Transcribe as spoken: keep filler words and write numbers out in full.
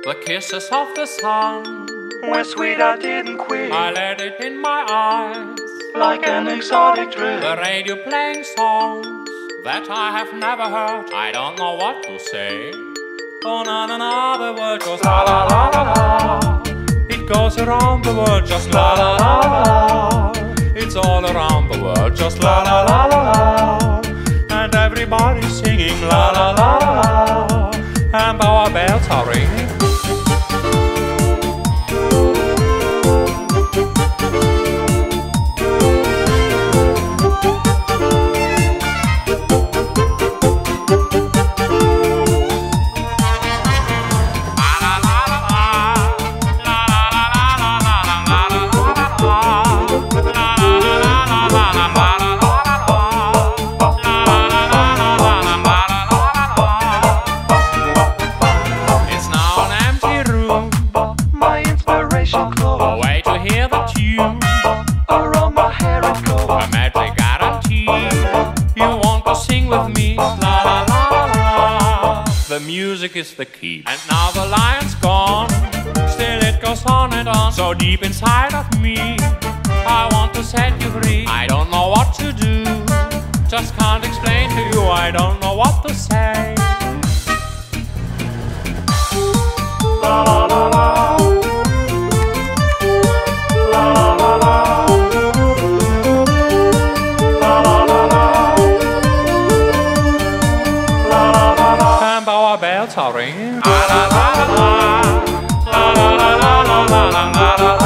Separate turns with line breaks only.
The kisses of the sun
were sweet, I didn't quit.
I let it in my eyes
like an exotic drip.
The radio playing songs that I have never heard. I don't know what to say. Oh na na na, the world goes la la la la la. It goes around the world just la la la la. It's all around the world just la la la la la. And everybody's singing la la la la la. And our bells are ringing. A way to hear the tune
around my hair it goes.
A magic guarantee. You want to sing with me? La la la la la. The music is the key. And now the lion's gone. Still it goes on and on. So deep inside of me, I want to set you free. I don't know what to do. Just can't explain to you. I don't know what to say.
La la la la.
Our bells are ringing. La la la la la la la la la la la la.